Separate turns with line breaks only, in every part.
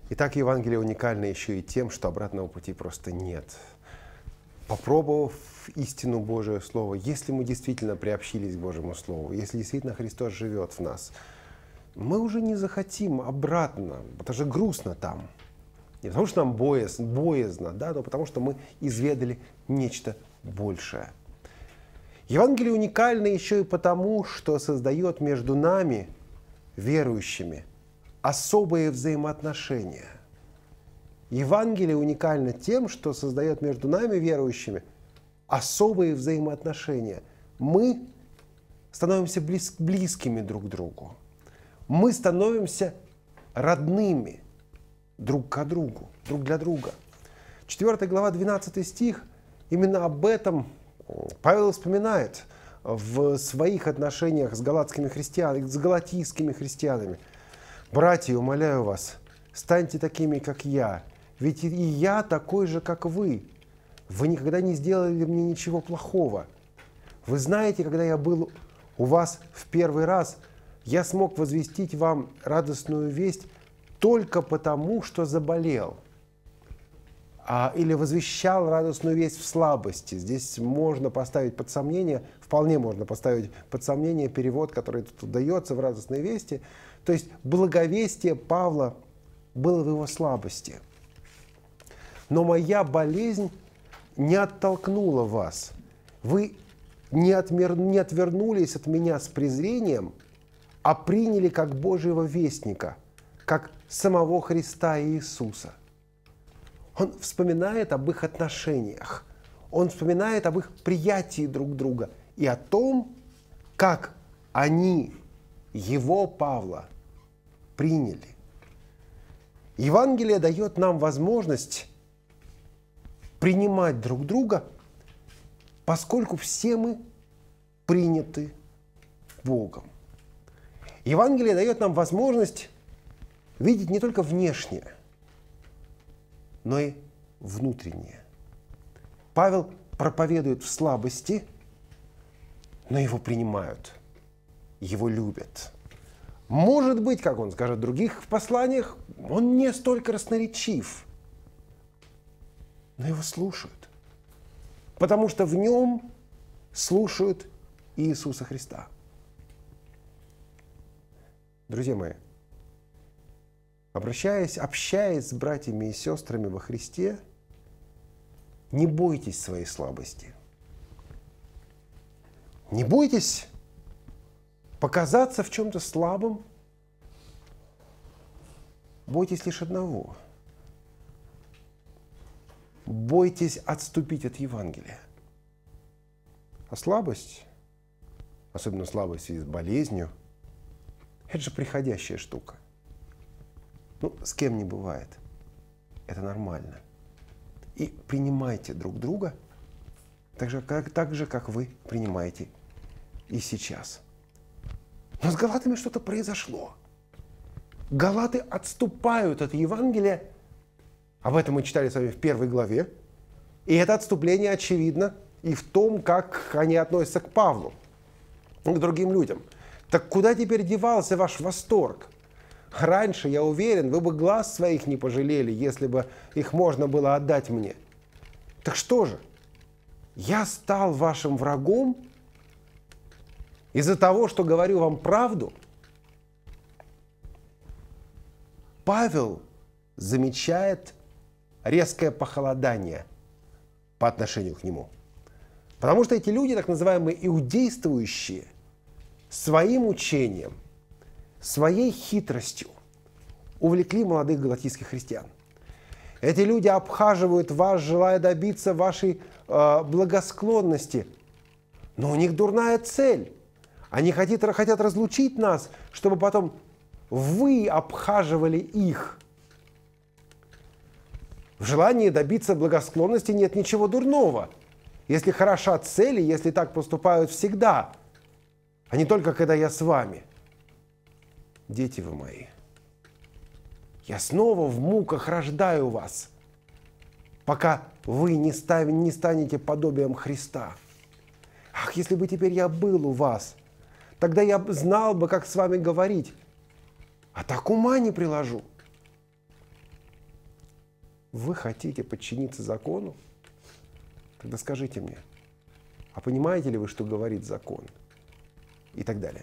Итак, Евангелие уникально еще и тем, что обратного пути просто нет. Попробовав истину Божие Слово, если мы действительно приобщились к Божьему Слову, если действительно Христос живет в нас, мы уже не захотим обратно, потому что грустно там. Не потому что нам боязно, да, но потому что мы изведали нечто большее. Евангелие уникально еще и потому, что создает между нами, верующими, особые взаимоотношения. Евангелие уникально тем, что создает между нами, верующими, особые взаимоотношения. Мы становимся близкими друг к другу. Мы становимся родными друг к другу, друг для друга. 4 глава, 12 стих, именно об этом Павел вспоминает в своих отношениях с галатийскими христианами. «Братья, умоляю вас, станьте такими, как я, ведь и я такой же, как вы. Вы никогда не сделали мне ничего плохого. Вы знаете, когда я был у вас в первый раз, я смог возвестить вам радостную весть только потому, что заболел». Или возвещал радостную весть в слабости. Здесь можно поставить под сомнение, вполне можно поставить под сомнение перевод, который тут дается в радостной вести. То есть благовестие Павла было в его слабости. Но моя болезнь не оттолкнула вас. Вы не отвернулись от меня с презрением, а приняли как Божьего вестника, как самого Христа Иисуса. Он вспоминает об их отношениях, он вспоминает об их приятии друг друга и о том, как они его, Павла, приняли. Евангелие дает нам возможность принимать друг друга, поскольку все мы приняты Богом. Евангелие дает нам возможность видеть не только внешнее, но и внутреннее. Павел проповедует в слабости, но его принимают, его любят. Может быть, как он скажет в других посланиях, он не столько красноречив, но его слушают, потому что в нем слушают Иисуса Христа. Друзья мои, общаясь с братьями и сестрами во Христе, не бойтесь своей слабости. Не бойтесь показаться в чем-то слабым. Бойтесь лишь одного. Бойтесь отступить от Евангелия. А слабость, особенно слабость в связи с болезнью, это же приходящая штука. С кем не бывает. Это нормально. И принимайте друг друга так же, как вы принимаете и сейчас. Но с галатами что-то произошло. Галаты отступают от Евангелия. Об этом мы читали с вами в 1 главе. И это отступление очевидно и в том, как они относятся к Павлу, к другим людям. Так куда теперь девался ваш восторг? Раньше, я уверен, вы бы глаз своих не пожалели, если бы их можно было отдать мне. Так что же? Я стал вашим врагом из-за того, что говорю вам правду? Павел замечает резкое похолодание по отношению к нему. Потому что эти люди, так называемые иудействующие, своим учением, своей хитростью увлекли молодых галатийских христиан. Эти люди обхаживают вас, желая добиться вашей благосклонности. Но у них дурная цель. Они хотят разлучить нас, чтобы потом вы обхаживали их. В желании добиться благосклонности нет ничего дурного. Если хороша цель, и если так поступают всегда, а не только когда я с вами. Дети вы мои, я снова в муках рождаю вас, пока вы не станете подобием Христа. Ах, если бы теперь я был у вас, тогда я знал бы, как с вами говорить, а так ума не приложу. вы хотите подчиниться закону? Тогда скажите мне, а понимаете ли вы, что говорит закон? И так далее.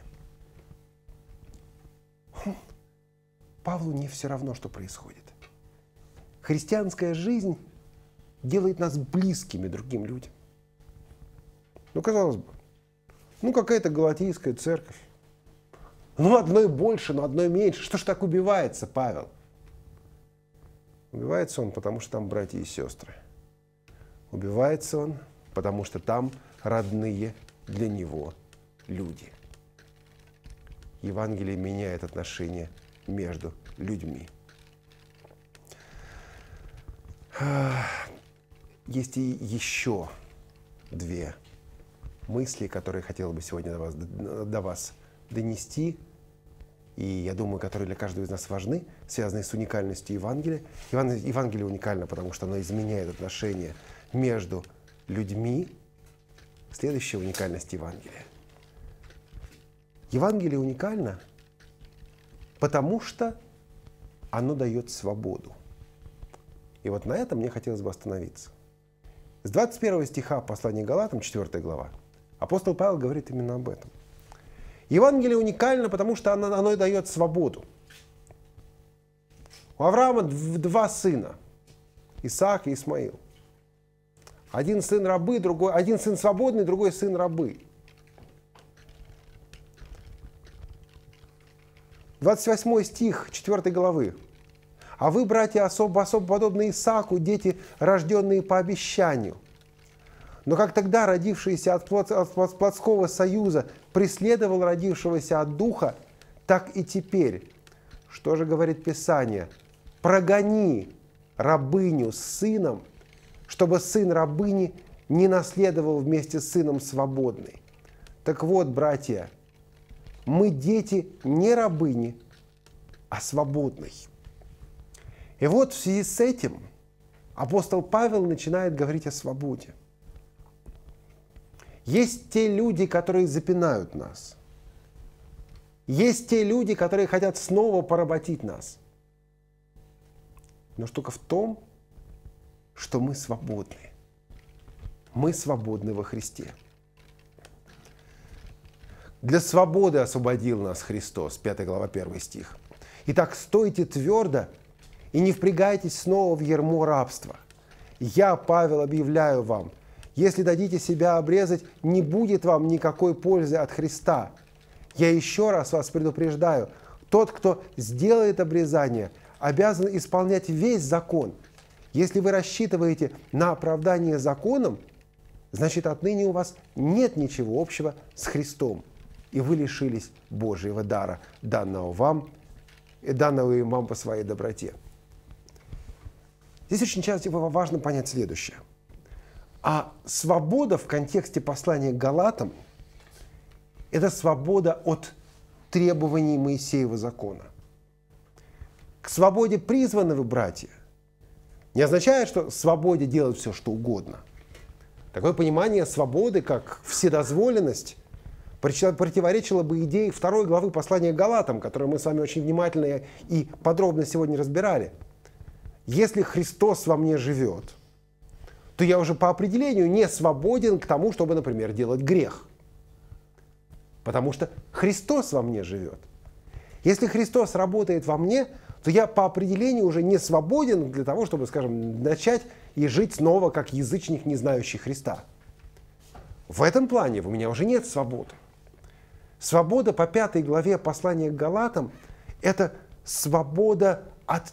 Павлу не все равно, что происходит. Христианская жизнь делает нас близкими другим людям. Ну, казалось бы, какая-то галатийская церковь. Одной больше, но одной меньше. Что ж так убивается Павел? Убивается он, потому что там братья и сестры. Убивается он, потому что там родные для него люди. Евангелие меняет отношения между людьми. Есть и еще две мысли, которые хотел бы сегодня до вас донести, и я думаю, которые для каждого из нас важны, связанные с уникальностью Евангелия. Евангелие уникально, потому что оно изменяет отношения между людьми. Следующая уникальность Евангелия. Евангелие уникально, потому что оно дает свободу. И вот на этом мне хотелось бы остановиться. С 21 стиха послания Галатам, 4 глава, апостол Павел говорит именно об этом. Евангелие уникально, потому что оно и дает свободу. У Авраама два сына, Исаак и Исмаил. Один сын рабы, один сын свободный, другой сын рабы. 28 стих 4 главы. А вы, братья, особо подобны Исааку, дети, рожденные по обещанию. Но как тогда родившийся от плотского союза преследовал родившегося от духа, так и теперь. Что же говорит Писание? Прогони рабыню с сыном, чтобы сын рабыни не наследовал вместе с сыном свободный. Так вот, братья, мы дети не рабыни, а свободной. И вот в связи с этим апостол Павел начинает говорить о свободе. Есть те люди, которые запинают нас. Есть те люди, которые хотят снова поработить нас. Но штука в том, что мы свободны. Мы свободны во Христе. Для свободы освободил нас Христос, 5 глава, 1 стих. Итак, стойте твердо и не впрягайтесь снова в ярмо рабства. Я, Павел, объявляю вам, если дадите себя обрезать, не будет вам никакой пользы от Христа. Я еще раз вас предупреждаю, тот, кто сделает обрезание, обязан исполнять весь закон. Если вы рассчитываете на оправдание законом, значит, отныне у вас нет ничего общего с Христом, и вы лишились Божьего дара, данного им вам по своей доброте. Здесь очень часто важно понять следующее. А свобода в контексте послания к Галатам – это свобода от требований Моисеева закона. К свободе призваны вы, братья, не означает, что свободе делать все, что угодно. Такое понимание свободы, как вседозволенность, противоречило бы идее 2 главы послания к Галатам, которую мы с вами очень внимательно и подробно сегодня разбирали. Если Христос во мне живет, то я уже по определению не свободен к тому, чтобы, например, делать грех. Потому что Христос во мне живет. Если Христос работает во мне, то я по определению уже не свободен для того, чтобы, скажем, начать и жить снова как язычник, не знающий Христа. В этом плане у меня уже нет свободы. Свобода по 5 главе послания к Галатам – это свобода от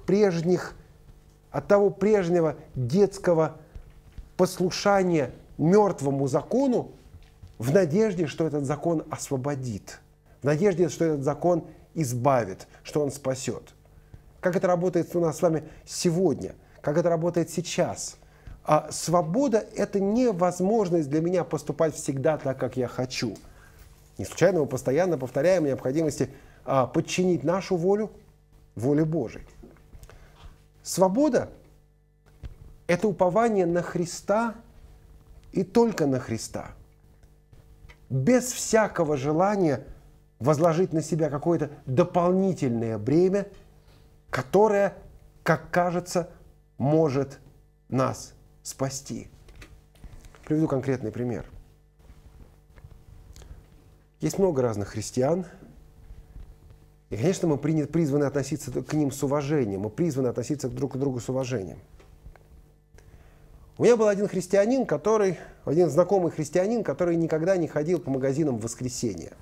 того прежнего детского послушания мертвому закону в надежде, что этот закон освободит, в надежде, что этот закон избавит, что он спасет. Как это работает у нас с вами сегодня, как это работает сейчас. А свобода – это не возможность для меня поступать всегда так, как я хочу. Не случайно мы постоянно повторяем необходимости подчинить нашу волю воле Божией. Свобода – это упование на Христа и только на Христа. Без всякого желания возложить на себя какое-то дополнительное бремя, которое, как кажется, может нас спасти. Приведу конкретный пример. Есть много разных христиан, и, конечно, мы призваны относиться к ним с уважением, мы призваны относиться друг к другу с уважением. У меня был один знакомый христианин, который никогда не ходил по магазинам в воскресенье.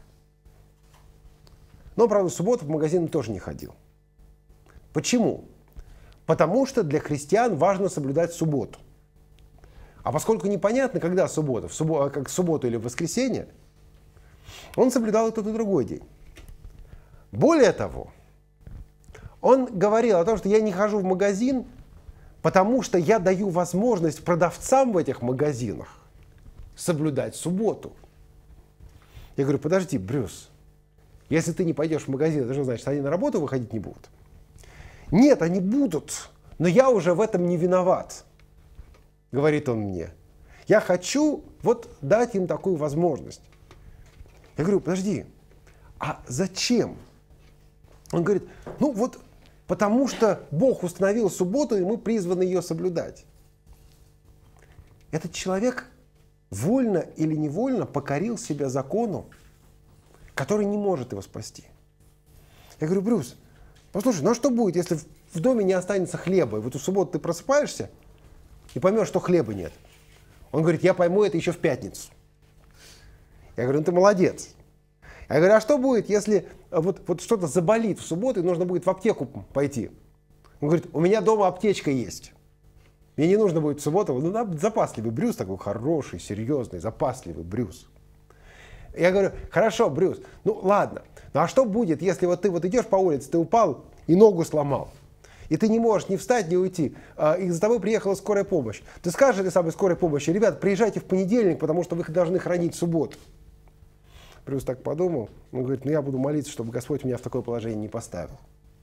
Но, правда, в субботу по магазинам тоже не ходил. Почему? Потому что для христиан важно соблюдать субботу. А поскольку непонятно, когда суббота, как в субботу или в воскресенье, он соблюдал и тот, и другой день. Более того, он говорил о том, что я не хожу в магазин, потому что я даю возможность продавцам в этих магазинах соблюдать субботу. Я говорю, подожди, Брюс, если ты не пойдешь в магазин, это же значит, они на работу выходить не будут? Нет, они будут, но я уже в этом не виноват, говорит он мне. Я хочу вот дать им такую возможность. Я говорю, подожди, а зачем? Он говорит, ну вот потому что Бог установил субботу, и мы призваны ее соблюдать. Этот человек вольно или невольно покорил себя закону, который не может его спасти. Я говорю, Брюс, послушай, ну а что будет, если в доме не останется хлеба, и в эту субботу ты просыпаешься и поймешь, что хлеба нет? Он говорит, я пойму это еще в пятницу. Я говорю, ну ты молодец. Я говорю, а что будет, если вот что-то заболит в субботу, и нужно будет в аптеку пойти? Он говорит, у меня дома аптечка есть. Мне не нужно будет в субботу. Ну, запасливый Брюс, такой хороший, серьезный, запасливый Брюс. Я говорю, хорошо, Брюс, ну ладно. Ну а что будет, если вот ты вот идешь по улице, ты упал и ногу сломал? И ты не можешь ни встать, ни уйти. И за тобой приехала скорая помощь. Ты скажешь этой самой скорой помощи, ребят, приезжайте в понедельник, потому что вы должны хранить субботу. Брюс так подумал, он говорит, ну я буду молиться, чтобы Господь меня в такое положение не поставил.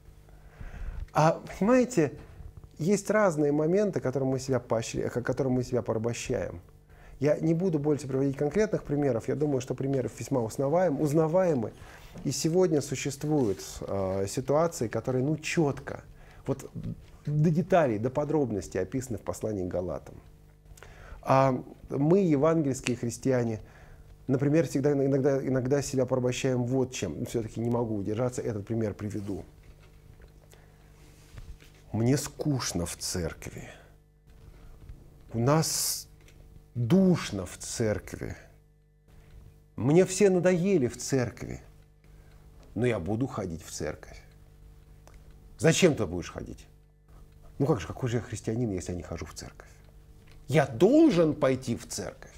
А понимаете, есть разные моменты, которым мы себя порабощаем. Я не буду больше приводить конкретных примеров, я думаю, что примеры весьма узнаваемы. И сегодня существуют ситуации, которые четко, вот до деталей, до подробностей описаны в послании к Галатам. Мы, евангельские христиане, например, иногда себя порабощаем вот чем. Все-таки не могу удержаться, этот пример приведу. Мне скучно в церкви. У нас душно в церкви. Мне все надоели в церкви. Но я буду ходить в церковь. Зачем ты будешь ходить? Ну как же, какой же я христианин, если я не хожу в церковь? Я должен пойти в церковь.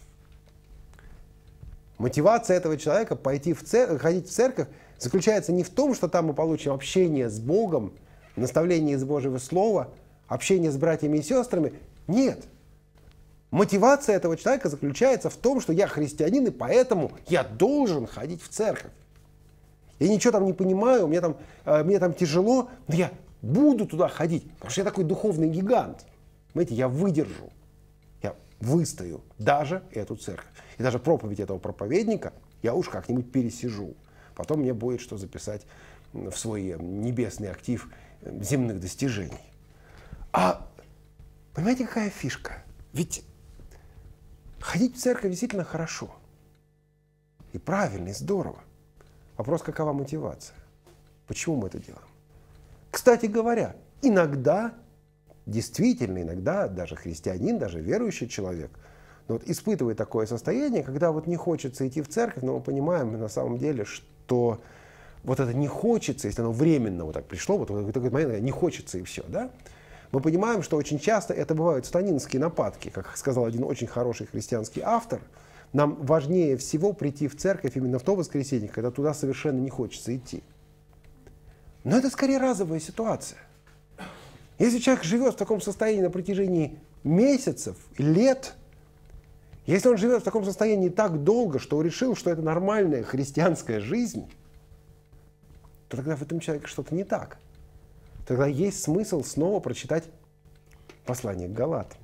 Мотивация этого человека ходить в церковь заключается не в том, что там мы получим общение с Богом, наставление из Божьего Слова, общение с братьями и сестрами. Нет. Мотивация этого человека заключается в том, что я христианин, и поэтому я должен ходить в церковь. Я ничего там не понимаю, мне там тяжело, но я буду туда ходить, потому что я такой духовный гигант. Понимаете, я выдержу, я выстою даже эту церковь. И даже проповедь этого проповедника я уж как-нибудь пересижу. Потом мне будет что записать в свой небесный актив земных достижений. А понимаете, какая фишка? Ведь ходить в церковь действительно хорошо. И правильно, и здорово. Вопрос, какова мотивация? Почему мы это делаем? Кстати говоря, иногда, действительно, иногда даже христианин, даже верующий человек, испытывает такое состояние, когда не хочется идти в церковь, но мы понимаем на самом деле, что это не хочется, если оно временно так пришло, в такой момент не хочется и все, да? Мы понимаем, что очень часто это бывают сатанинские нападки, как сказал один очень хороший христианский автор. Нам важнее всего прийти в церковь именно в то воскресенье, когда туда совершенно не хочется идти. Но это скорее разовая ситуация. Если человек живет в таком состоянии на протяжении месяцев, лет, если он живет в таком состоянии так долго, что он решил, что это нормальная христианская жизнь, то тогда в этом человеке что-то не так. Тогда есть смысл снова прочитать послание к Галатам.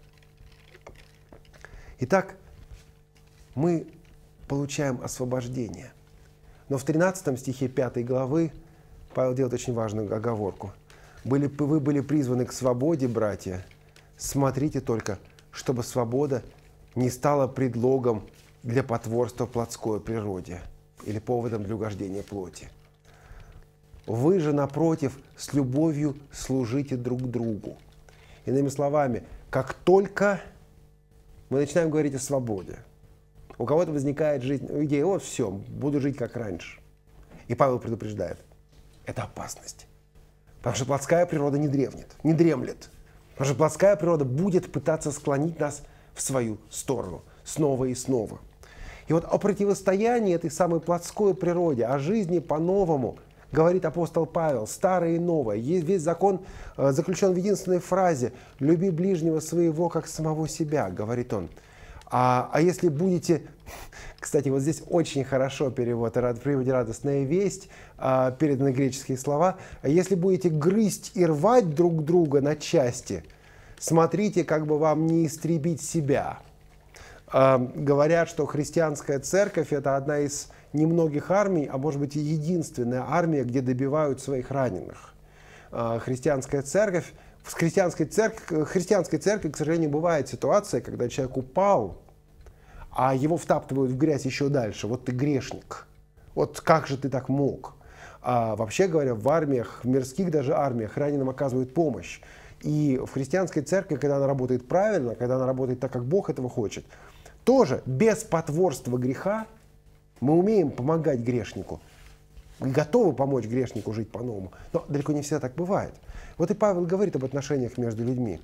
Итак, мы получаем освобождение. Но в 13 стихе 5 главы Павел делает очень важную оговорку. Вы были призваны к свободе, братья. смотрите только, чтобы свобода не стала предлогом для потворства плотской природе или поводом для угождения плоти. Вы же, напротив, с любовью служите друг другу. Иными словами, как только мы начинаем говорить о свободе, у кого-то возникает идея: вот все, буду жить как раньше. И Павел предупреждает: это опасность. Потому что плотская природа не дремлет. Потому что плотская природа будет пытаться склонить нас в свою сторону снова и снова. И вот о противостоянии этой самой плотской природе, о жизни по-новому говорит апостол Павел, старое и новое. Весь закон заключен в единственной фразе: «Люби ближнего своего, как самого себя», говорит он. А если будете... Кстати, вот здесь очень хорошо перевод в переводе «радостная весть», переданы греческие слова. «Если будете грызть и рвать друг друга на части, смотрите, как бы вам не истребить себя». Говорят, что христианская церковь – это одна из немногих армий, а может быть и единственная армия, где добивают своих раненых. Христианская церковь, в христианской церкви, к сожалению, бывает ситуация, когда человек упал, а его втаптывают в грязь еще дальше. Вот ты грешник. Вот как же ты так мог? Вообще говоря, в армиях, в мирских даже армиях раненым оказывают помощь. И в христианской церкви, когда она работает правильно, когда она работает так, как Бог этого хочет, тоже без потворства греха мы умеем помогать грешнику. Мы готовы помочь грешнику жить по-новому. Но далеко не всегда так бывает. Вот и Павел говорит об отношениях между людьми.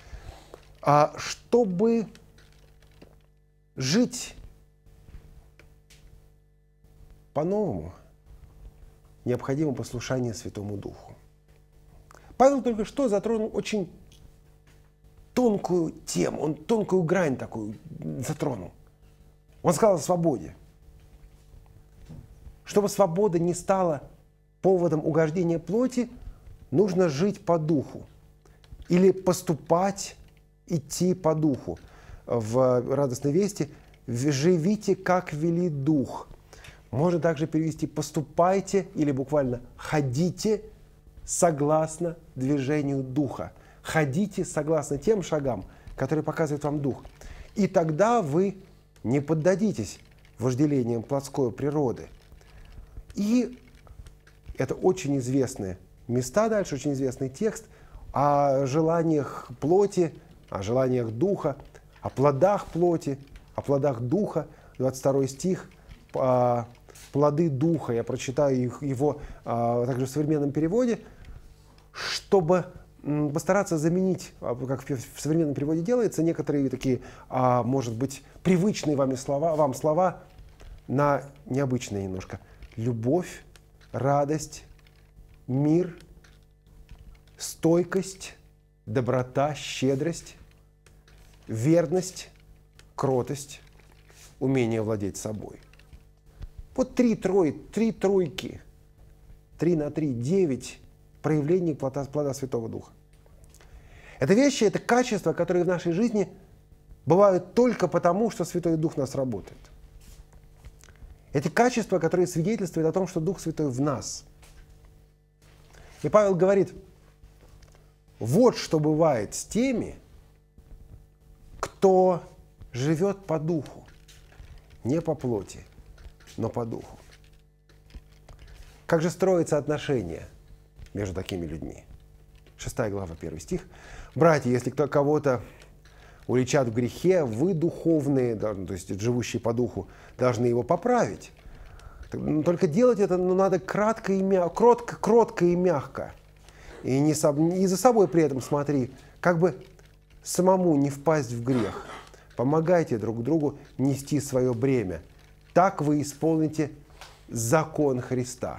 Чтобы жить по-новому, необходимо послушание Святому Духу. Павел только что затронул очень тонкую тему, он тонкую грань такую затронул. Он сказал о свободе. Чтобы свобода не стала поводом угождения плоти, нужно жить по духу. Или поступать, идти по духу. В радостной вести: «Живите, как велит дух». Можно также перевести: «Поступайте» или буквально «ходите согласно движению духа». Ходите согласно тем шагам, которые показывает вам дух. И тогда вы не поддадитесь вожделениям плотской природы. И это очень известные места дальше, очень известный текст о желаниях плоти, о желаниях духа, о плодах плоти, о плодах духа. 22 стих. Плоды духа. Я прочитаю его также в современном переводе, чтобы постараться заменить, как в современном переводе делается, некоторые такие, может быть, привычные вам слова на необычные немножко. Любовь, радость, мир, стойкость, доброта, щедрость, верность, кротость, умение владеть собой. Вот три тройки, 3 на 3, 9 проявлений плода Святого Духа. Это вещи, это качества, которые в нашей жизни бывают только потому, что Святой Дух в нас работает. Эти качества, которые свидетельствуют о том, что Дух Святой в нас. И Павел говорит: вот что бывает с теми, кто живет по духу, не по плоти, но по духу. Как же строятся отношения между такими людьми? 6 глава, 1 стих. «Братья, если кто кого-то уличат в грехе, вы духовные, то есть живущие по духу, должны его поправить. Только делать это надо кротко и мягко. И не за собой при этом смотри, как бы самому не впасть в грех. Помогайте друг другу нести свое бремя. Так вы исполните закон Христа».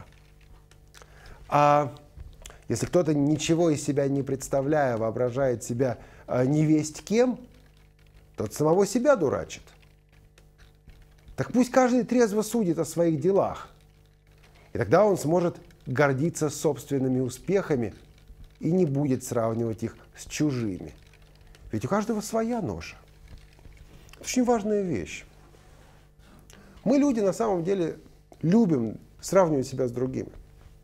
А если кто-то, ничего из себя не представляя, воображает себя невесть кем, тот самого себя дурачит. Так пусть каждый трезво судит о своих делах. И тогда он сможет гордиться собственными успехами и не будет сравнивать их с чужими. Ведь у каждого своя ноша. Это очень важная вещь. Мы, люди, на самом деле любим сравнивать себя с другими.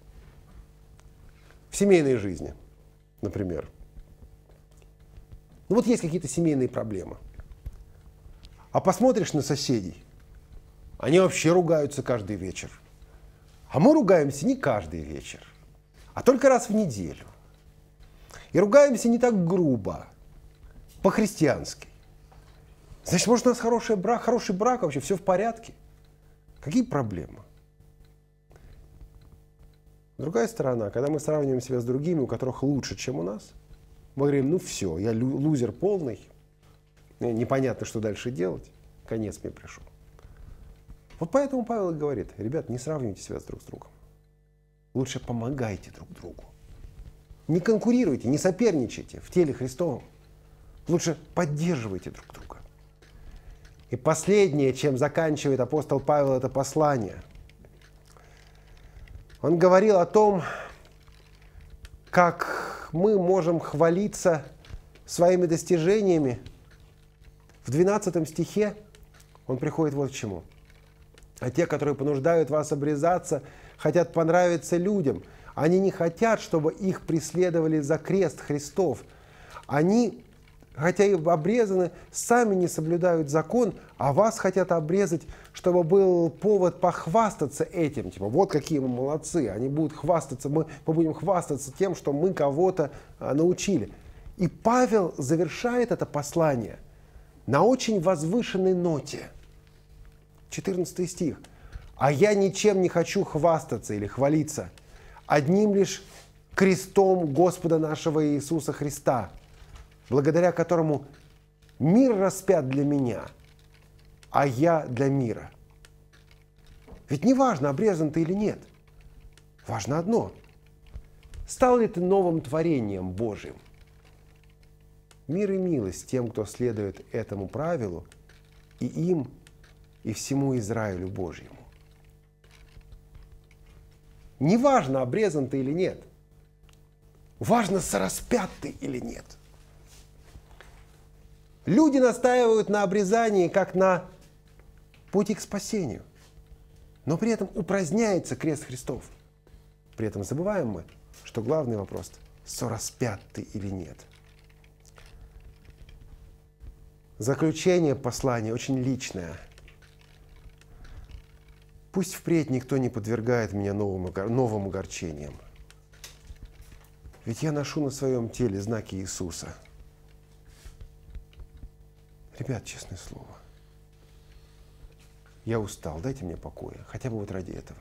В семейной жизни, например. Ну вот есть какие-то семейные проблемы. А посмотришь на соседей, они вообще ругаются каждый вечер. А мы ругаемся не каждый вечер, а только раз в неделю. И ругаемся не так грубо, по-христиански. Значит, может, у нас хороший брак вообще, все в порядке? Какие проблемы? Другая сторона, когда мы сравниваем себя с другими, у которых лучше, чем у нас, мы говорим, ну все, я лузер полный, непонятно, что дальше делать, конец мне пришел. Вот поэтому Павел и говорит, ребят, не сравнивайте себя друг с другом. Лучше помогайте друг другу. Не конкурируйте, не соперничайте в теле Христовом. Лучше поддерживайте друг друга. И последнее, чем заканчивает апостол Павел это послание, он говорил о том, как мы можем хвалиться своими достижениями. В 12 стихе он приходит вот к чему. А те, которые понуждают вас обрезаться, хотят понравиться людям. Они не хотят, чтобы их преследовали за крест Христов. Они, хотя и обрезаны, сами не соблюдают закон, а вас хотят обрезать, чтобы был повод похвастаться этим. Типа, вот какие мы молодцы. Они будут хвастаться, мы будем хвастаться тем, что мы кого-то научили. И Павел завершает это послание на очень возвышенной ноте. 14 стих. «А я ничем не хочу хвастаться или хвалиться, одним лишь крестом Господа нашего Иисуса Христа, благодаря которому мир распят для меня, а я для мира». Ведь не важно, обрезан ты или нет. Важно одно. Стал ли ты новым творением Божьим? Мир и милость тем, кто следует этому правилу, и им, и всему Израилю Божьему. Не важно, обрезан ты или нет. Важно, сораспят ты или нет. Люди настаивают на обрезании как на пути к спасению. Но при этом упраздняется крест Христов. При этом забываем мы, что главный вопрос – сораспят ты или нет. Заключение послания очень личное. Пусть впредь никто не подвергает меня новым огорчениям. Ведь я ношу на своем теле знаки Иисуса. Ребят, честное слово, я устал, дайте мне покоя, хотя бы вот ради этого.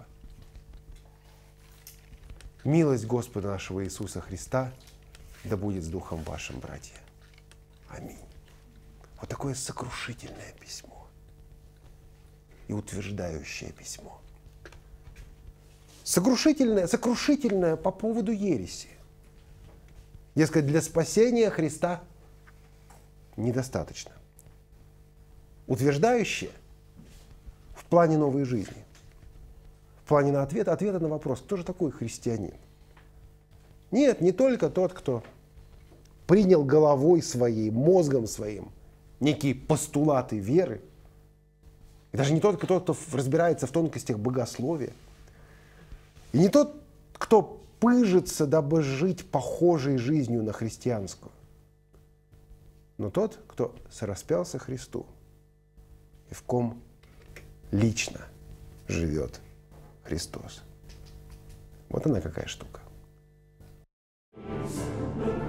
Милость Господа нашего Иисуса Христа да будет с духом вашим, братья. Аминь. Вот такое сокрушительное письмо и утверждающее письмо. Сокрушительное по поводу ереси. Дескать, для спасения Христа недостаточно. Утверждающее в плане новой жизни. В плане ответа на вопрос, кто же такой христианин? Нет, не только тот, кто принял головой своей, мозгом своим некие постулаты веры. И даже не тот, кто разбирается в тонкостях богословия. И не тот, кто пыжится, дабы жить похожей жизнью на христианскую. Но тот, кто сораспялся Христу и в ком лично живет Христос. Вот она какая штука.